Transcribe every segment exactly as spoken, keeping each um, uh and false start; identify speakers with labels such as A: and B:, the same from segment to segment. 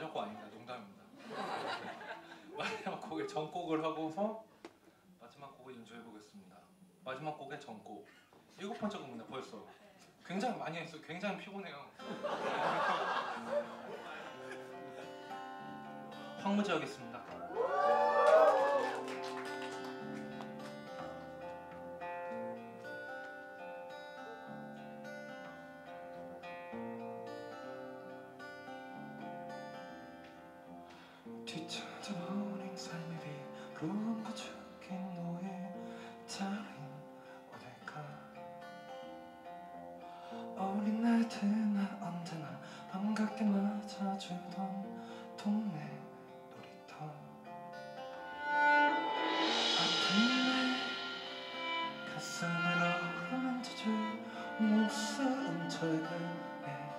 A: 마지막 곡 아닙니다. 농담입니다. 마지막 곡에 전곡을 하고서 마지막 곡을 연주해 보겠습니다. 마지막 곡의 전곡 일곱 번째 곡입니다. 벌써 굉장히 많이 했어요. 굉장히 피곤해요. 황무지 하겠습니다. 뒤쳐져버린 삶의 비로운 부족인 너의 달인 어딜까. 어린 날들 날 언제나 반갑게 맞아주던 동네 놀이터. 아픈 내 가슴을 어루만져줄 무서운 절벽에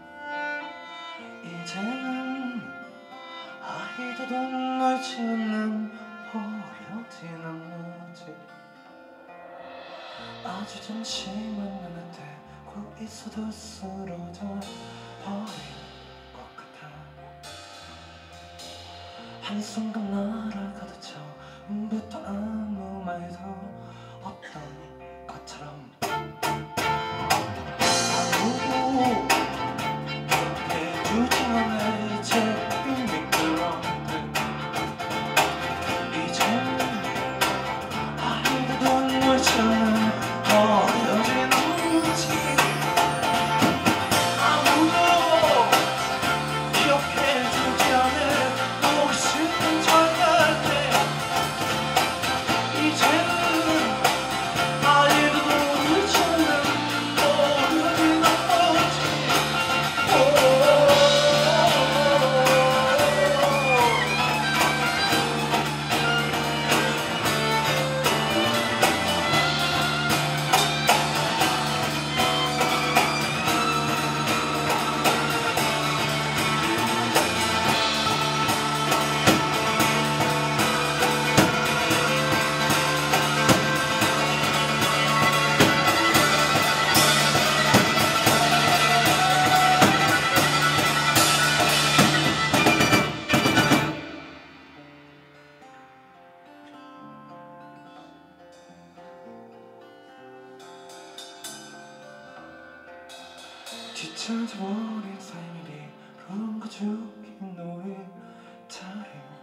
A: 이제는 아이도 놀지 않는 버려진 나머지 아주 잠시만 눈을 떼고 있어도 쓰러져 버릴 것 같아. 한순간 날아가도 처음부터 아무 말도 없던 것처럼 아무도 해주지 않을 제 뒤쳐져버린 삶이 비로운 거 죽인 너의 달인